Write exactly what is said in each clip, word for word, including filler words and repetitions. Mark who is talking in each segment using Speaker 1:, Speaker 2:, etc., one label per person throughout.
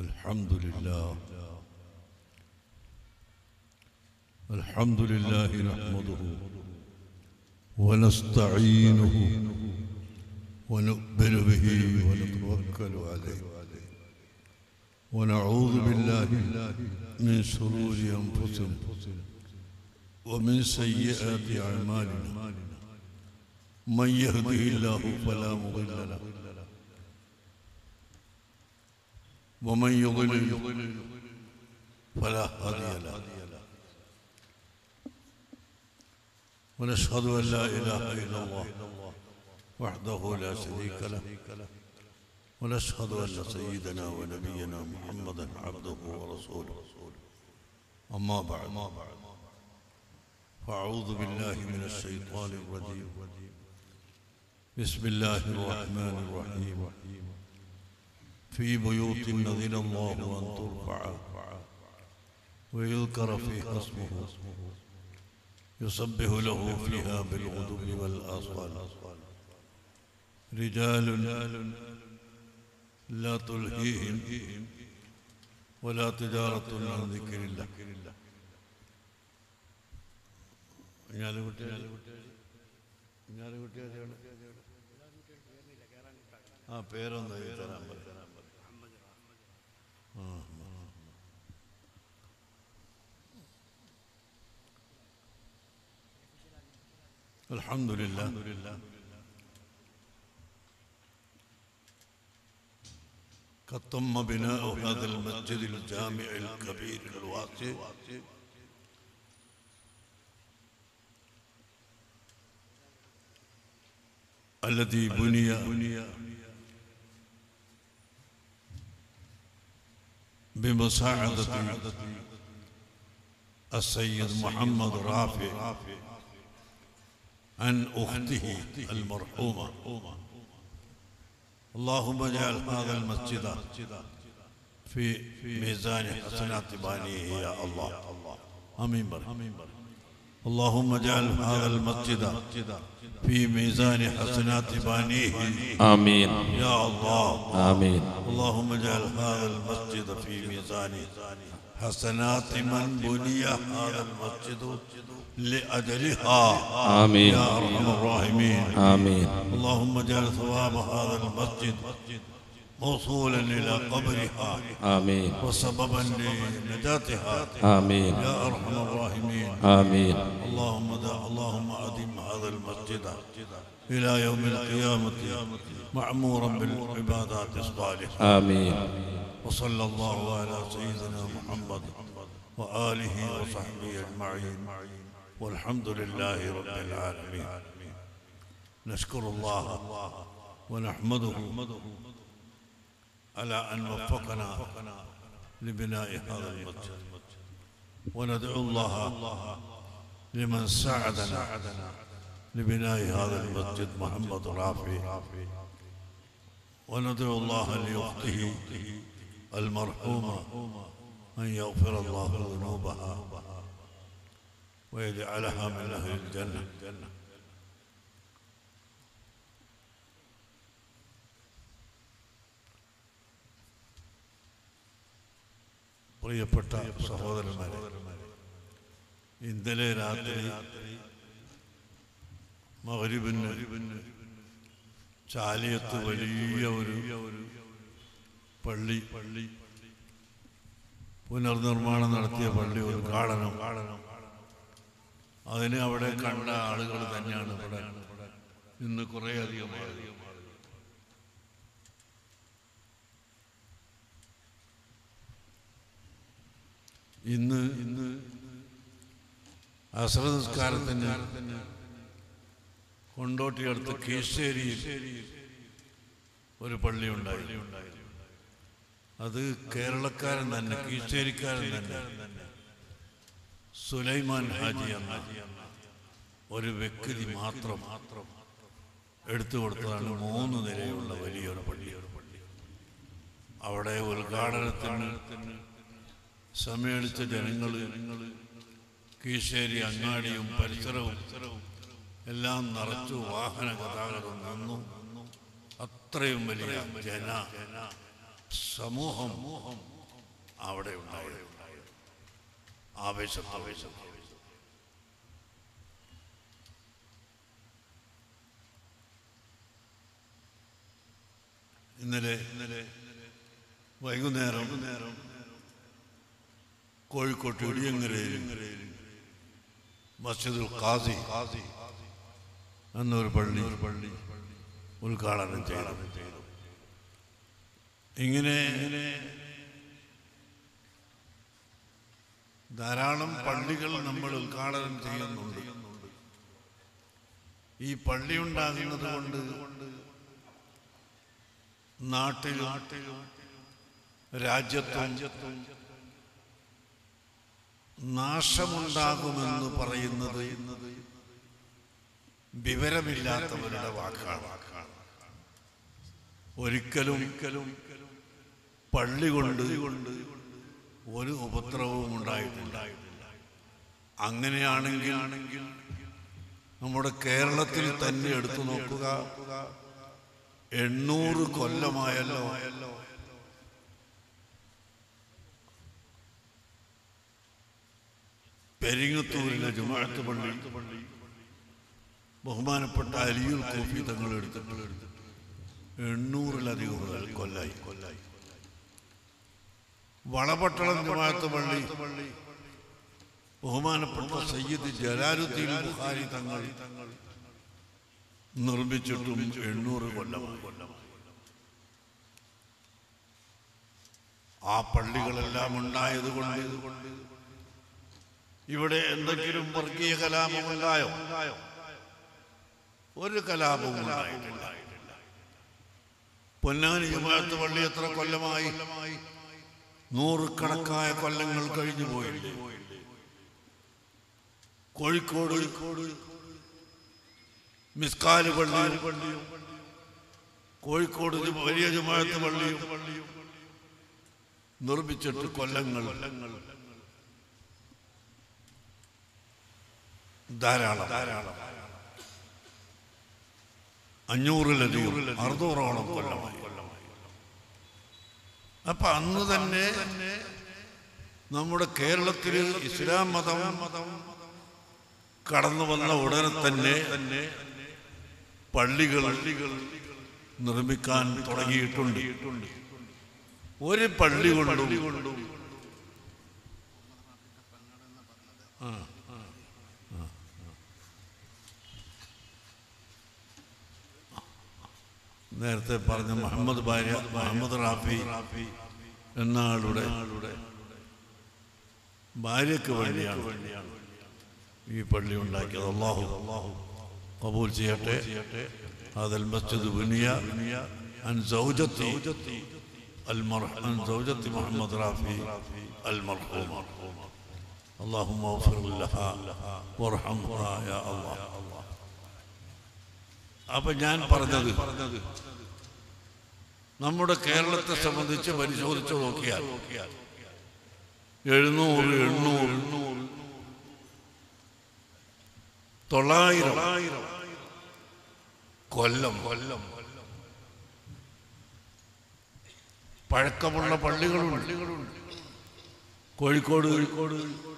Speaker 1: الحمد لله الحمد لله نحمده ونستعينه ونؤمن به ونتوكل عليه ونعوذ بالله من شرور أنفسنا ومن سيئات أعمالنا من يهده الله فلا مضل له ومن يضلل فلا هادي له ونشهد أن لا إله إلا الله وحده لا شريك له ونشهد أن سيدنا ونبينا محمدا عبده ورسوله أما بعد فأعوذ بالله من الشيطان الرجيم بسم الله الرحمن الرحيم في بيوت نذر الله أن ترفع ويذكر فيها اسمه يسبح له فيها بالغدو والآصال رجال لا تلهيهم ولا تجارة عن ذكر الله ആ പേരൊന്ന് തരാൻ പറ്റും الحمد لله قد تم بناء هذا المسجد الجامع الكبير الواسع الذي بني بمساعدة السيد محمد رافع عن أخته المرحومة اللهم اجعل هذا المسجد في ميزان حسنات بانيه يا الله آمين بر اللهم اجعل هذا المسجد في ميزان حسنات بانيه
Speaker 2: آمين
Speaker 1: يا الله
Speaker 2: آمين
Speaker 1: اللهم اجعل هذا المسجد في ميزان حسنات من بني هذا المسجد لأجلها
Speaker 2: آمين
Speaker 1: يا أرحم الراحمين
Speaker 2: آمين
Speaker 1: اللهم اجعل ثواب هذا المسجد موصولا إلى قبرها
Speaker 2: آمين
Speaker 1: وسببا لنجاتها
Speaker 2: آمين
Speaker 1: يا أرحم الراحمين
Speaker 2: آمين
Speaker 1: اللهم اللهم أدم هذا المسجد إلى يوم القيامة معمورا بالعبادات الصالحة
Speaker 2: آمين
Speaker 1: وصلى الله على سيدنا محمد وآله وصحبه أجمعين والحمد لله رب العالمين نشكر الله ونحمده على أن وفقنا لبناء هذا المسجد وندعو الله لمن ساعدنا لبناء هذا المسجد محمد رافع وندعو الله لأخته المرحومة أن يغفر الله ذنوبها ويجعلها من أهل الجنة പ്രിയപ്പെട്ട സഹോദരന്മാരെ ഇന്നലെ രാത്രി മഗ്‌രിബിന് ചാലിയത്ത് വലിയ ഒരു പള്ളി പള്ളി പുനർനിർമ്മാണം നടത്തിയ പള്ളി ഉദ്ഘാടനം അതിന് അവിടെ കണ്ട ആളുകൾ തന്നെയാണ് ഇവിടെ ഇന്ന് കുറേ അധികം ആളുകൾ ഇന്ന് ഇന്ന് അസ്ർ നിസ്കാരത്തിന് കൊണ്ടോട്ടിയടുത്ത് കീശ്ശേരിയിൽ ഒരു പള്ളി ഉണ്ടായി അത് കേരളക്കാരൻ തന്നെ കീശ്ശേരിക്കാരൻ തന്നെ സുലൈമാൻ ഹാജി എന്ന ഒരു വ്യക്തി മാത്രം എടുത്തു കൊടുത്തതാണ് മൂന്ന് നിലയുള്ള വലിയൊരു പള്ളി അവിടെ ഉദ്ഘാടനത്തിന് സമ്മേളിച്ച ജനങ്ങൾ കീശ്ശേരി അങ്ങാടിയും പരിസരവും എല്ലാം നിറച്ചു വാഹന ഗതാഗതം നിന്നു. അത്രയും വലിയ ജന സമൂഹം അവിടെ ഉണ്ടായി. ആവേശം ആവേശം ഇന്നലെ ഇന്നലെ വൈകുന്നേരം നേരം കോഴിക്കോട്ട് ഇടിയങ്ങരയിൽ മസ്ജിദുൽ ഖാസി എന്നൊരു പള്ളി പള്ളി ഉദ്ഘാടനം ചെയ്തു. ഇങ്ങനെ ധാരാളം പള്ളികൾ നമ്മൾ ഉദ്ഘാടനം ചെയ്യുന്നുണ്ട്. ഈ പള്ളി ഉണ്ടാകുന്നത് കൊണ്ട് നാട്ടിലും രാജ്യത്തും നാശമുണ്ടാകുമെന്ന് പറയുന്നത് വിവരമില്ലാത്തവരുടെ വാക്കാണ്. ഒരിക്കലും പള്ളി കൊണ്ട് ഒരു ഉപദ്രവവും ഉണ്ടായിട്ടില്ല. അങ്ങനെയാണെങ്കിൽ നമ്മുടെ കേരളത്തിൽ തന്നെ എടുത്തു നോക്കുക, എണ്ണൂറ് കൊല്ലമായല്ലോ പെരിങ്ങത്തൂരിലെ ജുമാഅത്ത് പള്ളി ബഹുമാനപ്പെട്ട അലിയുൽ കൂഫി തങ്ങൾ എടുത്തിട്ട് എണ്ണൂറിലധികം കൊല്ലായി കൊല്ലായി വളപട്ടണം ജുമാഅത്ത് പള്ളി ബഹുമാനപ്പെട്ട സയ്യിദ് ജലാലുദ്ദീൻ ബുഖാരി തങ്ങൾ നിർമ്മിച്ചിട്ടും എണ്ണൂറ് കൊല്ലമായി. ആ പള്ളികളെല്ലാം ഉണ്ടായത് കൊണ്ട് ഇവിടെ എന്തെങ്കിലും വർഗീയ കലാപമുണ്ടായോ? ഒരു കലാപവും ഉണ്ടായിട്ടില്ല. പൊന്നാനി ജുമാഅത്ത് പള്ളി എത്ര കൊല്ലമായി? നൂറുകണക്കായ കൊല്ലങ്ങൾ കഴിഞ്ഞു പോയില്ലേ? കോഴിക്കോട് മിസ്കാല് പള്ളിയും കോഴിക്കോട് വലിയ ജുമാഅത്ത് പള്ളിയും നിർമ്മിച്ചിട്ട് കൊല്ലങ്ങൾ ധാരാളം ധാരാളം അഞ്ഞൂറിലധികം അറുന്നൂറോളം കൊല്ലമായി. അപ്പൊ അന്ന് തന്നെ നമ്മുടെ കേരളത്തിൽ ഇസ്ലാം മതം കടന്നു വന്ന ഉടനെ തന്നെ പള്ളികൾ നിർമ്മിക്കാൻ തുടങ്ങിയിട്ടുണ്ട്. ഒരു പള്ളി കൊണ്ടും നേരത്തെ പറഞ്ഞ മുഹമ്മദ് ഭാര്യ മുഹമ്മദ് റാഫി എന്ന ആളുടെ ഭാര്യയ്ക്ക് വേണ്ടിയാണ് ഈ പള്ളി ഉണ്ടാക്കിയത്. അല്ലാഹു ഖബൂൽ ചെയ്യട്ടെ. ഹദൽ മസ്ജിദ് ബുനിയ അൻ സൗജത്തി അൽ മർഹൂം അൻ സൗജത്തി മുഹമ്മദ് റാഫി അൽ മർഹൂം. അല്ലാഹുമ്മ ഗ്ഫിർ ലഹാ വർഹംഹാ യാ അല്ലാഹ്. അപ്പൊ ഞാൻ പറഞ്ഞത് നമ്മുടെ കേരളത്തെ സംബന്ധിച്ച് പരിശോധിച്ചു നോക്കിയാൽ എഴുന്നൂറ് എണ്ണൂറ് തൊള്ളായിരം കൊല്ലം കൊല്ലം പഴക്കമുള്ള പള്ളികളുണ്ട്. കോഴിക്കോട് കോഴിക്കോട്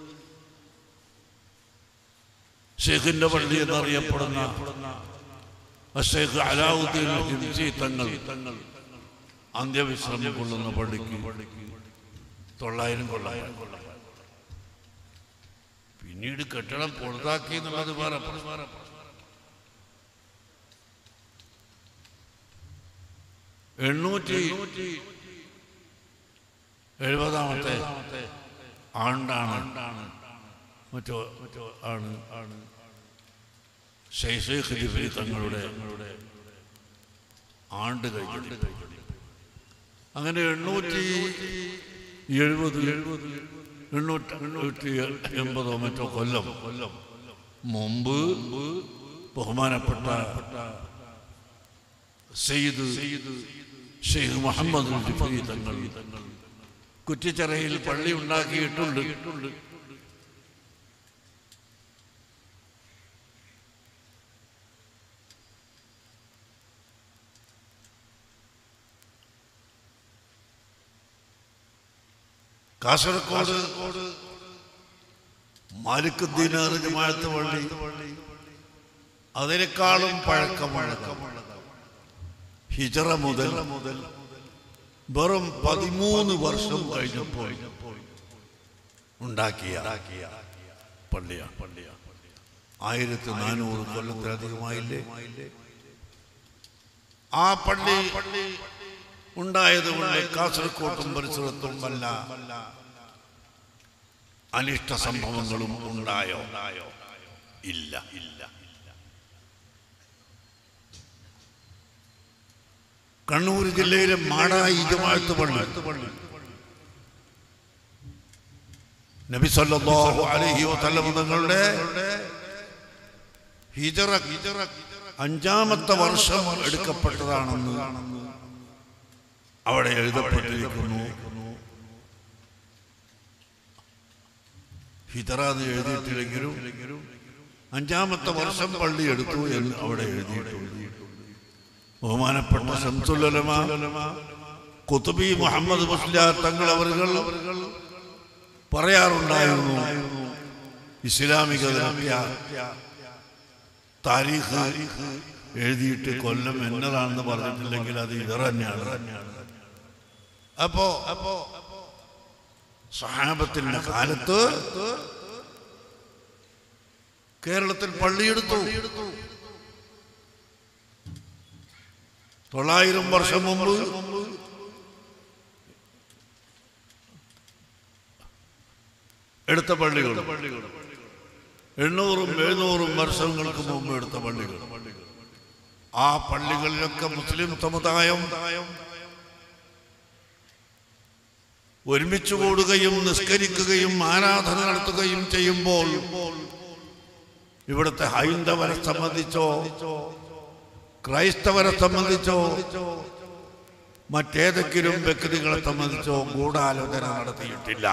Speaker 1: ഷെയ്ഖിന്റെ പള്ളി എന്നറിയപ്പെടുന്ന ഷെയ്ഖ് അലാവുദ്ദീൻ ഹിംസി തങ്ങൾ അന്ത്യവിശ്രമം കൊള്ളുന്ന പള്ളിക്ക് തൊള്ളായിരം കൊള്ളായിരം കൊല്ലം. പിന്നീട് കെട്ടിടം പൊളുതാക്കി എന്നുള്ളത് വേറെ. എണ്ണൂറ്റി എഴുപതാമത്തെ ആണ്ടാണ് മറ്റോ മറ്റോ ആണ് ആണ് ഷെയ്ഖ് ജിബ്രി തങ്ങളുടെ ആണ്ട് കഴിഞ്ഞിട്ട്. അങ്ങനെ എണ്ണൂറ്റി എഴുപത് എഴുപത് എണ്ണൂറ്റി എണ്ണൂറ്റി എൺപതോ മറ്റോ കൊല്ലം കൊല്ലം മുമ്പ് ബഹുമാനപ്പെട്ട സയ്യിദ് ഷെയ്ഖ് മുഹമ്മദ് ജിബ്രി തങ്ങൾ കുറ്റിച്ചിറയിൽ പള്ളി ഉണ്ടാക്കിയിട്ടുണ്ട്. കാസർഗോഡ് മാലിക് ദീനാർ ജമാഅത്ത് പള്ളി അതിനേക്കാളും പഴക്കമുള്ള ഹിജറ മുതൽ വെറും പതിമൂന്ന് വർഷം കഴിഞ്ഞപ്പോൾ ഉണ്ടാക്കിയ പള്ളിയാണ് പള്ളിയാണ് ആയിരത്തി നാനൂറ് കൊല്ലത്തിലധികമായില്ലേ. ആ പള്ളി ഉണ്ടായതുകൊണ്ട് കാസർകോട്ടും പരിസരത്തും വല്ല അനിഷ്ട സംഭവങ്ങളും ഉണ്ടായോ? ഇല്ല ഇല്ല കണ്ണൂർ ജില്ലയിലെ മാടായി ജമാഅത്ത് പള്ളി നബി സല്ലല്ലാഹു അലൈഹി വസല്ലം തങ്ങളുടെ ഹിജറ അഞ്ചാമത്തെ വർഷം എടുക്കപ്പെട്ടതാണെന്ന് അവിടെ എഴുതപ്പെട്ടിരിക്കുന്നു. ഹിജറ എന്ന് എഴുതിയിട്ടില്ലെങ്കിലും അഞ്ചാമത്തെ വർഷം പള്ളി എടുത്തു എന്ന് അവിടെ എഴുതിയിട്ടുണ്ട്. ബഹുമാനപ്പെട്ട ശംസുൽ ഉലമ ഖുത്ബി മുഹമ്മദ് മുസ്ലിയാർ തങ്ങൾ അവர்கள் പറയാറുണ്ടായിരുന്നു, ഇസ്ലാമിക താരീഖ് എഴുതിയിട്ട് കൊല്ലം എന്നതാണെന്ന് പറഞ്ഞിട്ടില്ലെങ്കിൽ അത് ഇവർ തന്നെയാണ്. അപ്പോ അപ്പോ സഹാബത്തിന്റെ കാലത്ത് കേരളത്തിൽ പള്ളിയെടുത്തു. തൊള്ളായിരം വർഷം മുമ്പ് എടുത്ത പള്ളികൾ, എണ്ണൂറും എഴുന്നൂറും വർഷങ്ങൾക്ക് മുമ്പ് എടുത്ത പള്ളികൾ, ആ പള്ളികളിലൊക്കെ മുസ്ലിം സമുദായം ഒരുമിച്ച് കൂടുകയും നിസ്കരിക്കുകയും ആരാധന നടത്തുകയും ചെയ്യുമ്പോൾ ഇവിടുത്തെ ഹൈന്ദവരെ സംബന്ധിച്ചോ ക്രൈസ്തവരെ സംബന്ധിച്ചോ മറ്റേതെങ്കിലും വ്യക്തികളെ സംബന്ധിച്ചോ ഗൂഢാലോചന നടത്തിയിട്ടില്ല.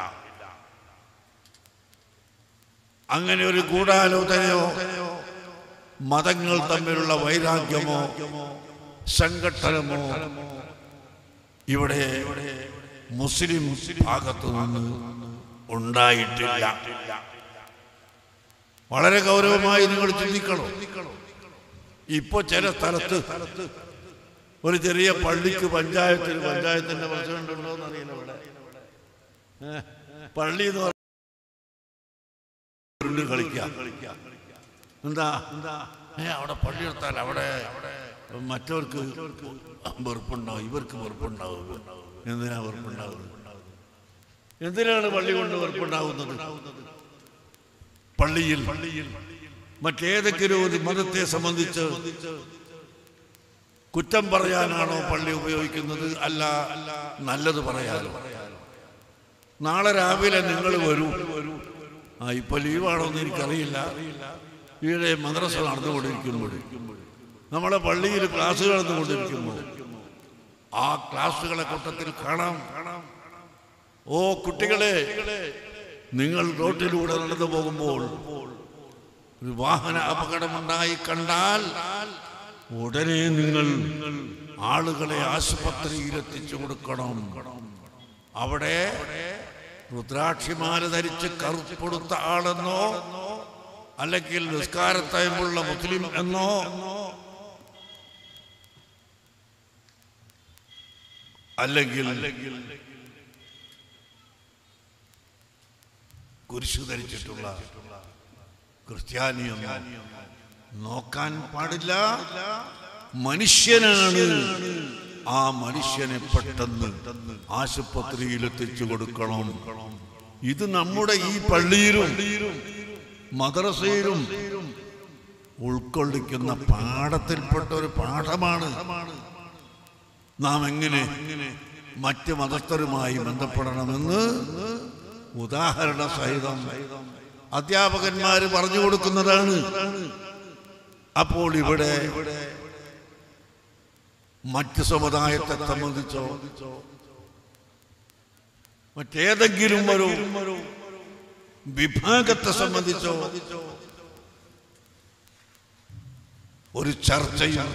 Speaker 1: അങ്ങനെ ഒരു ഗൂഢാലോചനയോ മതങ്ങൾ തമ്മിലുള്ള വൈരാഗ്യമോ സംഘട്ടനമോ ഇവിടെ മുസ്ലിം ഭാഗത്തു നിന്ന് ഉണ്ടായിട്ടില്ല. വളരെ ഗൗരവമായി നിങ്ങൾ ചിന്തിക്കണം. ഇപ്പൊ ചില സ്ഥലത്ത് ഒരു ചെറിയ പള്ളിക്ക് പഞ്ചായത്തിൽ പഞ്ചായത്തിന്റെ പ്രസിഡന്റ് ഉണ്ടോ എന്നറിയില്ല. ഇവിടെ പള്ളി എന്ന് പറഞ്ഞ കളിക്കാം. എന്താ ഏ അവിടെ പള്ളി എടുത്താൽ അവിടെ മറ്റവർക്ക് വെറുപ്പുണ്ടാവും, ഇവർക്ക് വെറുപ്പുണ്ടാവും. എന്തിനാ വെറുപ്പുണ്ടാവുന്നത്? എന്തിനാണ് പള്ളി കൊണ്ട് വെറുപ്പുണ്ടാവുന്നത്? പള്ളിയിൽ മറ്റേതെങ്കിലും ഒരു മതത്തെ സംബന്ധിച്ച് കുറ്റം പറയാനാണോ പള്ളി ഉപയോഗിക്കുന്നത്? അല്ല നല്ലത് പറയാനോ? നാളെ രാവിലെ നിങ്ങൾ വരൂ, ആ ഇപ്പൊ ലീവാണോ എന്ന് എനിക്കറിയില്ല, ഇവിടെ മദ്രസ നടന്നുകൊണ്ടിരിക്കുമ്പോൾ നമ്മളെ പള്ളിയിൽ ക്ലാസ് നടന്നുകൊണ്ടിരിക്കുമ്പോൾ ആ ക്ലാസ്സുകളെ കൂട്ടത്തിൽ കാണാം, ഓ കുട്ടികളെ, നിങ്ങൾ റോട്ടിലൂടെ നടന്നു പോകുമ്പോൾ ഒരു വാഹന അപകടമുണ്ടായി കണ്ടാൽ ഉടനെ നിങ്ങൾ ആളുകളെ ആശുപത്രിയിൽ എത്തിച്ചു കൊടുക്കണം. അവിടെ രുദ്രാക്ഷിമാല ധരിച്ച് കറുപ്പെടുത്ത ആളെന്നോ അല്ലെങ്കിൽ നിസ്കാരത്തയമുള്ള മുസ്ലിം എന്നോ അല്ലെങ്കിൽ കുരിശു ധരിച്ചിട്ടുള്ള ക്രിസ്ത്യാനിയൊന്നോ നോക്കാൻ പാടില്ല. മനുഷ്യനാണ്, ആ മനുഷ്യനെ പെട്ടെന്ന് ആശുപത്രിയിൽ എത്തിച്ചു കൊടുക്കണം. ഇത് നമ്മുടെ ഈ പള്ളിയിലും മദ്രസയിലും ഉൾക്കൊള്ളിക്കുന്ന പാഠത്തിൽപ്പെട്ട ഒരു പാഠമാണ്. നാം എങ്ങനെ മറ്റ് മതസ്ഥരുമായി ബന്ധപ്പെടണമെന്ന് ഉദാഹരണ സഹിതം അധ്യാപകന്മാര് പറഞ്ഞു കൊടുക്കുന്നതാണ്. അപ്പോൾ ഇവിടെ മറ്റ് സമുദായത്തെ സംബന്ധിച്ചോ മറ്റേതെങ്കിലും ഒരു വിഭാഗത്തെ സംബന്ധിച്ചോ ഒരു ചർച്ചയും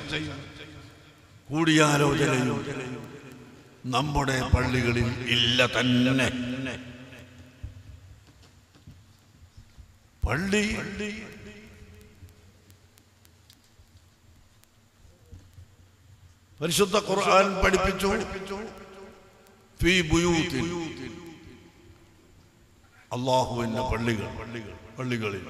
Speaker 1: കൂടിയാലോചനയും നമ്മുടെ പള്ളികളിൽ ഇല്ല തന്നെ. പള്ളി പരിശുദ്ധ ഖുർആൻ പഠിപ്പിച്ചു ഫീ ബുയൂത്തിൻ അല്ലാഹുവിന്റെ പള്ളികൾ പള്ളികളിൽ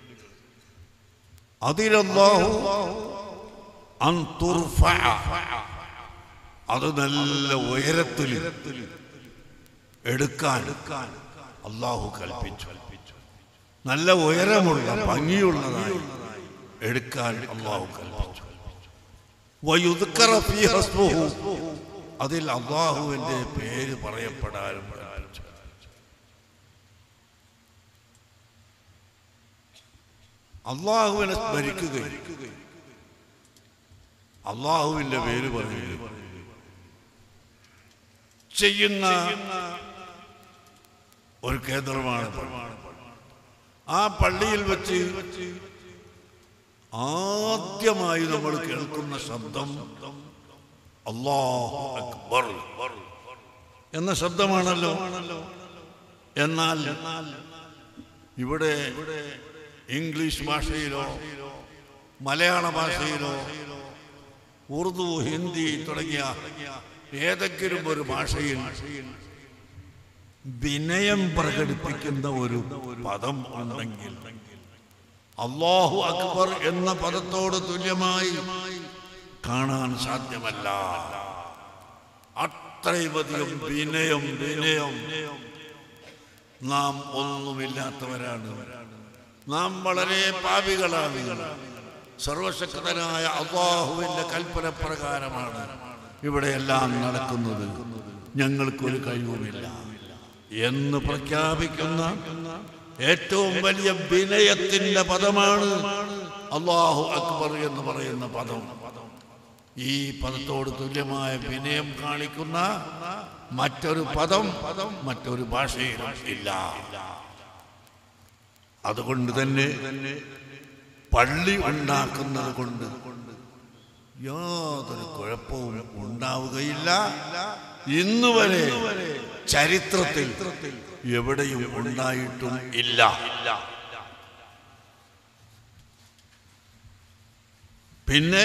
Speaker 1: അതിലല്ലാഹു അൻ തുർഫഅ അത് നല്ല ഉയരത്തിൽ എടുക്കാൻ അല്ലാഹു കൽപ്പിച്ചു. നല്ല ഉയരമുള്ള ഭംഗിയുള്ളതായി എടുക്കാൻ അല്ലാഹു കൽപ്പിച്ചു. വയുദ്കറ ഫീഹ ഇസ്മുഹു അതിൽ അല്ലാഹുവിന്റെ പേര് പറയപ്പെടാനും കൽപ്പിച്ചു. അല്ലാഹുവിനെ സ്മരിക്കുകയും അല്ലാഹുവിന്റെ പേര് പറയുകയും ചെയ്യുന്ന ഒരു കേന്ദ്രമാണ്. ആ പള്ളിയിൽ വെച്ച് ആദ്യമായി നമ്മൾ കേൾക്കുന്ന ശബ്ദം അല്ലാഹു അക്ബർ എന്ന ശബ്ദമാണല്ലോ. എന്നാൽ ഇവിടെ ഇംഗ്ലീഷ് ഭാഷയിലോ മലയാള ഭാഷയിലോ ഉറുദു ഹിന്ദി തുടങ്ങിയ ഏതെങ്കിലും ഒരു ഭാഷയിൽ വിനയം പ്രകടിപ്പിക്കുന്ന ഒരു പദം ഉണ്ടെങ്കിൽ അല്ലാഹു അക്ബർ എന്ന പദത്തോട് തുല്യമായി കാണാൻ സാധ്യമല്ല. അത്രയുമധികം വിനയം വിനയം നാം ഒന്നുമില്ലാത്തവരാണ്. നാം വളരെ പാപികളാണ്. സർവശക്തനായ അല്ലാഹുവിന്റെ കൽപ്പന പ്രകാരമാണ് ഇവിടെയെല്ലാം നടക്കുന്നത്. ഞങ്ങൾക്കൊരു കഴിവുമില്ല എന്ന് പ്രഖ്യാപിക്കുന്ന ഏറ്റവും വലിയ വിനയത്തിന്റെ പദമാണ് അല്ലാഹു അക്ബർ എന്ന് പറയുന്ന പദം. ഈ പദത്തോട് തുല്യമായ വിനയം കാണിക്കുന്ന മറ്റൊരു പദം മറ്റൊരു ഭാഷയിലും ഇല്ല. അതുകൊണ്ട് തന്നെ പള്ളി ഉണ്ടാക്കുന്നത് കൊണ്ട് യാതൊരു കുഴപ്പവും ഉണ്ടാവുകയില്ല. ഇന്നുവരെ ചരിത്രത്തിൽ എവിടെയും ഉണ്ടായിട്ടും ഇല്ല. പിന്നെ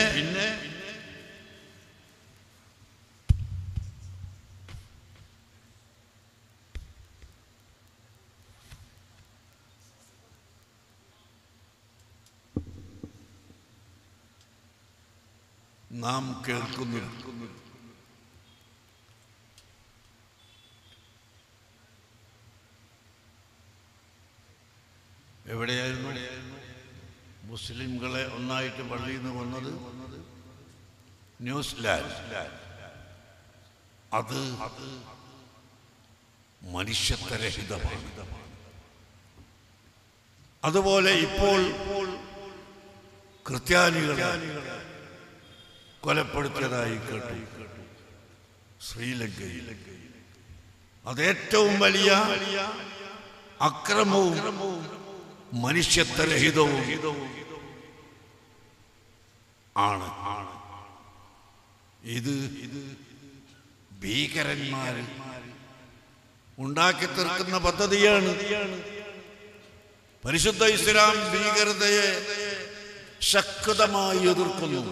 Speaker 1: നാം കേൾക്കുന്നു എവിടെയായിരുന്നു മുസ്ലിംകളെ ഒന്നായിട്ട് പള്ളിയിൽ നിന്ന് വന്നത്? ന്യൂസിലാൻഡ്. അത് മനുഷ്യത്വരഹിതമാണ്. അതുപോലെ ഇപ്പോൾ ക്രിസ്ത്യാനികളെ കൊലപ്പെടുത്തിയതായി കേട്ടു ശ്രീലങ്കയിൽ. അതേറ്റവും വലിയ അക്രമവും മനുഷ്യത്വരഹിതവും ആണ്. ഇത് ഭീകരന്മാർ ഉണ്ടാക്കി തീർക്കുന്ന പദ്ധതിയാണ്. പരിശുദ്ധ ഇസ്ലാം ഭീകരതയെ ശക്തമായി എതിർക്കുന്നു.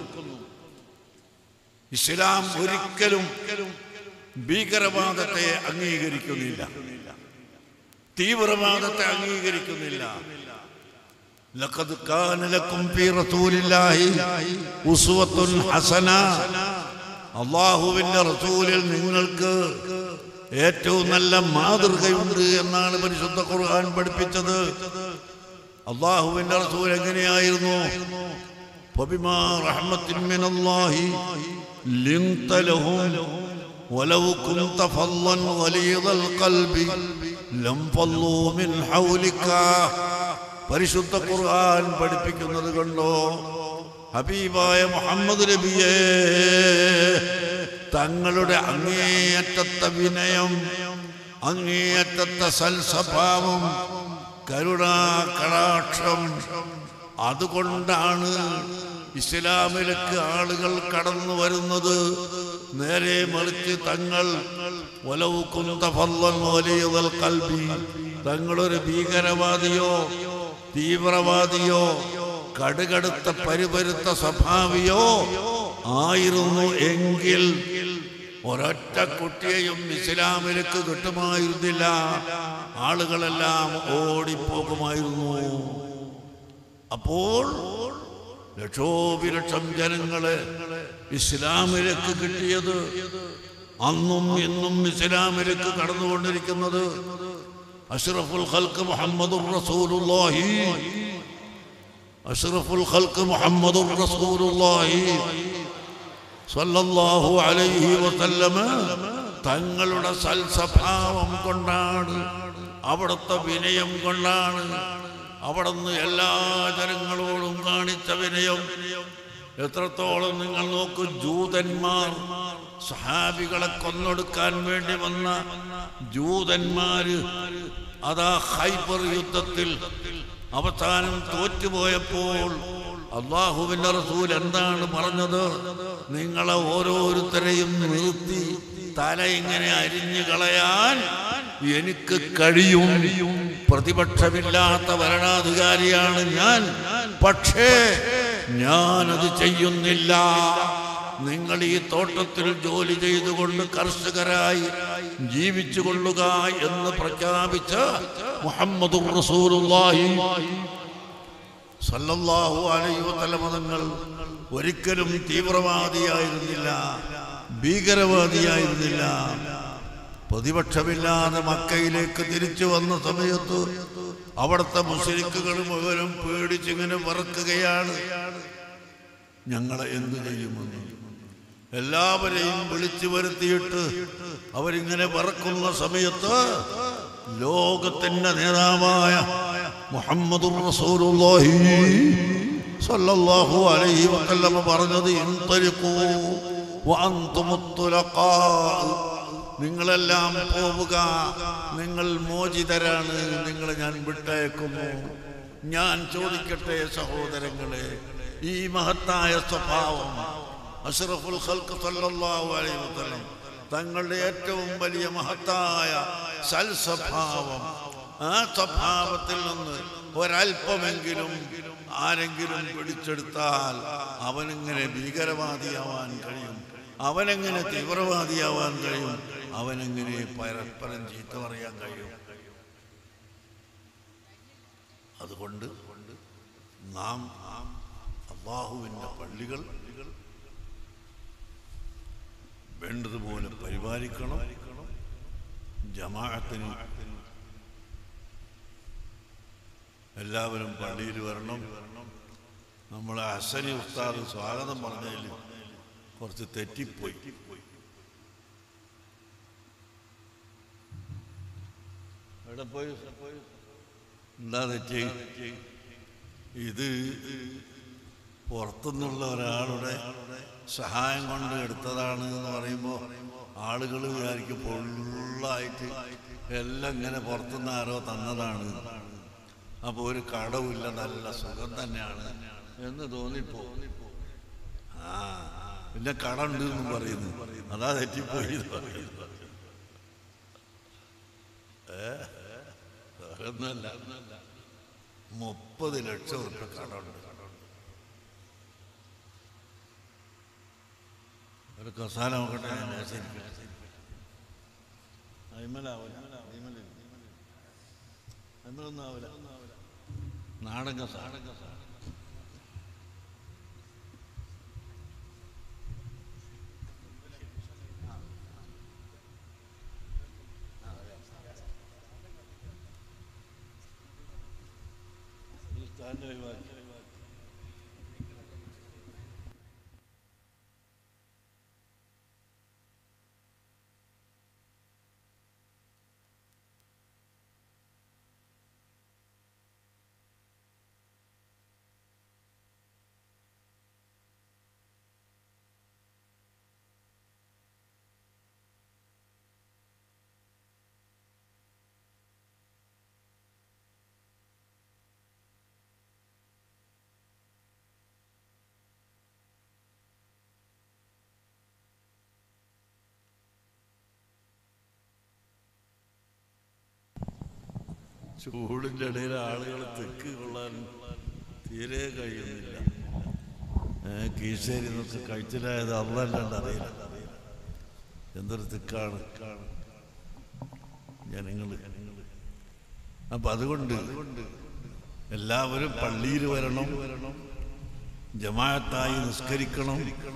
Speaker 1: ഇസ്ലാം ഒരിക്കലും ഭീകരവാദത്തെ അംഗീകരിക്കുന്നില്ല, തീവ്രവാദത്തെ അംഗീകരിക്കുന്നില്ല. ലഖദ് കാന ലക്കും ഫീ റസൂലില്ലാഹി ഉസ്വത്തുൻ ഹസന. അല്ലാഹുവിന്റെ റസൂലിൽ നിങ്ങൾക്ക് ഏറ്റവും നല്ല മാതൃകയുണ്ട് എന്നാണ് പരിശുദ്ധ ഖുർആൻ പഠിപ്പിച്ചത്. അല്ലാഹുവിന്റെ റസൂൽ എങ്ങനെയായിരുന്നു? ഫബിമാ റഹ്മത്തിൻ മിനല്ലാഹി ലിൻത ലഹും വലൗ കുൻത ഫല്ലൻ ഗലീദൽ ഖൽബി ലം ഫല്ലൂ മിൻ ഹൗലിക. പരിശുദ്ധ ഖുർആൻ പഠിപ്പിക്കുന്നത് കണ്ടോ? ഹബീബായ മുഹമ്മദ് നബിയെ തങ്ങളുടെ അങ്ങേയറ്റത്തെ വിനയം, അങ്ങേയറ്റത്തെ സൽസ്വഭാവം, കരുണാ കടാക്ഷം, അതുകൊണ്ടാണ് ഇസ്ലാമിലേക്ക് ആളുകൾ കടന്നു വരുന്നത്. നേരെ മറിച്ച് തങ്ങൾ വലൗ കുന്ത ഫല്ലൻ ഗലീദൽ ഖൽബി, തങ്ങളൊരു ഭീകരവാദിയോ തീവ്രവാദിയോ കടുകടുത്ത പരിപരുത്ത സ്വഭാവിയോ ആയിരുന്നു എങ്കിൽ ഒരൊറ്റ കുട്ടിയെയും ഇസ്ലാമിലേക്ക് കിട്ടുമായിരുന്നില്ല. ആളുകളെല്ലാം ഓടിപ്പോകുമായിരുന്നു. അപ്പോൾ ലക്ഷോപിലക്ഷം ജനങ്ങളെ ഇസ്ലാമിലേക്ക് കിട്ടിയത്, അന്നും ഇന്നും ഇസ്ലാമിലേക്ക് കടന്നുകൊണ്ടിരിക്കുന്നത് അഷ്റഫുൽ ഖൽഖ് മുഹമ്മദുർ റസൂലുള്ളാഹി അഷ്റഫുൽ ഖൽഖ് മുഹമ്മദുർ റസൂലുള്ളാഹി സല്ലല്ലാഹു അലൈഹി വസല്ലമ തങ്ങളുടെ സൽസ്വഭാവം കൊണ്ടാണ്, അവിടുത്തെ വിനയം കൊണ്ടാണ്. അവിടുന്ന് എല്ലാ ജനങ്ങളോടും കാണിച്ച വിനയം എത്രത്തോളം നിങ്ങൾ നോക്കൂ. ജൂതന്മാർ സഹാബികളെ കൊന്നൊടുക്കാൻ വേണ്ടി വന്ന ജൂതന്മാര് അതാ ഖൈബർ യുദ്ധത്തിൽ അവസാനം തോറ്റുപോയപ്പോൾ അല്ലാഹുവിന്റെ റസൂൽ എന്താണ് പറഞ്ഞത്? നിങ്ങളെ ഓരോരുത്തരെയും നിർത്തി തല ഇങ്ങനെ അരിഞ്ഞു കളയാൻ എനിക്ക് കഴിയും. പ്രതിപക്ഷമില്ലാത്ത ഭരണാധികാരിയാണ് ഞാൻ, പക്ഷേ ഞാനത് ചെയ്യുന്നില്ല. നിങ്ങൾ ഈ തോട്ടത്തിൽ ജോലി ചെയ്തുകൊണ്ട് കർഷകരായി ജീവിച്ചു കൊള്ളുക എന്ന് പ്രഖ്യാപിച്ച മുഹമ്മദുർ റസൂലുള്ളാഹി സല്ലല്ലാഹു അലൈഹി വസല്ലം തങ്ങൾ ഒരിക്കലും തീവ്രവാദിയായിരുന്നില്ല, ഭീകരവാദിയായിരുന്നില്ല. പ്രതിപക്ഷമില്ലാതെ മക്കയിലേക്ക് തിരിച്ചു വന്ന സമയത്ത് അവിടുത്തെ മുശ്രിക്കുകൾ മുഴുവനും പേടിച്ചിങ്ങനെ വിറക്കുകയാണ്, ഞങ്ങളെ എന്തു ചെയ്യുമെന്ന്. എല്ലാവരെയും വിളിച്ചു വരുത്തിയിട്ട് അവരിങ്ങനെ വിറക്കുന്ന സമയത്ത് ലോകത്തിന്റെ നേതാവായ മുഹമ്മദുർ റസൂലുള്ളാഹി സല്ലല്ലാഹു അലൈഹി വസല്ലം പറഞ്ഞത്, ഇൻതലിഖൂ വഅൻതുമുത് തുലഖാ, നിങ്ങളെല്ലാം പോവുക, നിങ്ങൾ മോചിതരാണ്, നിങ്ങളെ ഞാൻ വിട്ടയക്കുന്നു. ഞാൻ ചോദിക്കട്ടെ സഹോദരങ്ങളെ, ഈ മഹത്തായ സ്വഭാവം അഷ്റഫുൽ ഖൽഖ് സല്ലല്ലാഹു അലൈഹി വസല്ലം തങ്ങളുടെ ഏറ്റവും വലിയ മഹത്തായ സൽസ്വഭാവം, ആ സ്വഭാവത്തിൽ നിന്ന് ഒരല്പമെങ്കിലും ആരെങ്കിലും പിടിച്ചെടുത്താൽ അവനെങ്ങനെ ഭീകരവാദിയാവാൻ കഴിയും? അവനെങ്ങനെ തീവ്രവാദിയാവാൻ കഴിയും? അവനെങ്ങനെ പരസ്പരം ചീത്ത പറയാൻ കഴിയും? അതുകൊണ്ട് നാം അല്ലാഹുവിൻ്റെ പള്ളികൾ വേണ്ടതുപോലെ പരിപാലിക്കണം. ജമാഅത്തിന് എല്ലാവരും പള്ളിയിൽ വരണം. നമ്മളെ ഹസനി ഉസ്താദ് സ്വാഗതം പറഞ്ഞതിൽ കുറച്ച് തെറ്റിപ്പോയി. എവിടെ പോയി? എന്താ തെറ്റി? ഇത് പുറത്തുനിന്നുള്ള ഒരാളുടെ സഹായം കൊണ്ട് എടുത്തതാണ് എന്ന് പറയുമ്പോൾ ആളുകൾ വിചാരിക്കും ഫുള്ളായിട്ട് എല്ലാം ഇങ്ങനെ പുറത്തുനിന്ന് ആരോ തന്നതാണ്, അപ്പോൾ ഒരു കടവുമില്ല, നല്ല സുഖം തന്നെയാണ് എന്ന് തോന്നിപ്പോ. ആ പിന്നെ കടമുണ്ട് എന്നും പറയുന്നു, അതാ തെറ്റിപ്പോയി പറയുന്നു. ഏ ഒന്നല്ല, മുപ്പത് ലക്ഷം ഉറുപ്പിക കടമുണ്ട്. ഒരു കസാല നോക്കട്ടെ, അയിമലാവില്ല, അയിമലൊന്നും ആവില്ല. നാടൻ കസാല ഒഴിവാക്കി. ചൂടിൻ്റെ ഇടയിൽ ആളുകൾ തെക്ക് കൊള്ളാൻ തീരെ കഴിയുന്നില്ല. കീശേരി എന്നൊക്കെ കഴിച്ചിലായത് അള്ളല്ലാണ്ട് അറിയില്ല. എന്തൊരു തിക്കാണ് ജനങ്ങൾ. അപ്പൊ അതുകൊണ്ട് എല്ലാവരും പള്ളിയിൽ വരണം, ജമാഅത്തായി നിസ്കരിക്കണം.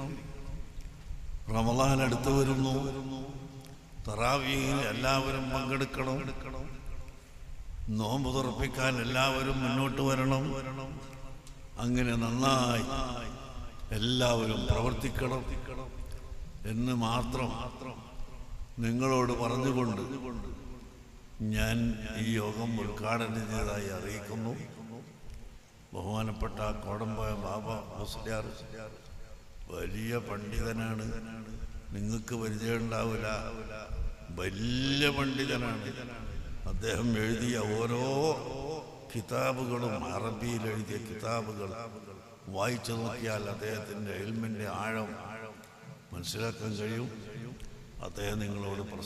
Speaker 1: റമളാൻ അടുത്ത് വരുന്നു, തറാവീഹിൽ എല്ലാവരും പങ്കെടുക്കണം. നോമ്പ് തുറപ്പിക്കാൻ എല്ലാവരും മുന്നോട്ട് വരണം. അങ്ങനെ നന്നായി എല്ലാവരും പ്രവർത്തിക്കണം എന്ന് മാത്രം നിങ്ങളോട് പറഞ്ഞുകൊണ്ട് ഞാൻ ഈ യോഗം ഉദ്ഘാടനം ചെയ്തതായി അറിയിക്കുന്നു. ബഹുമാനപ്പെട്ട കോടമ്പായ ബാബ മുസ്ലിയാർ വലിയ പണ്ഡിതനാണ്. നിങ്ങൾക്ക് പരിചയമുണ്ടാവില്ല, വലിയ പണ്ഡിതനാണ്. അദ്ദേഹം എഴുതിയ ഓരോ കിതാബുകളും, അറബിയിൽ എഴുതിയ കിതാബുകൾ വായിച്ചു നോക്കിയാൽ അദ്ദേഹത്തിൻ്റെ ഇൽമിൻ്റെ ആഴം മനസ്സിലാക്കാൻ കഴിയും. അദ്ദേഹം നിങ്ങളോട്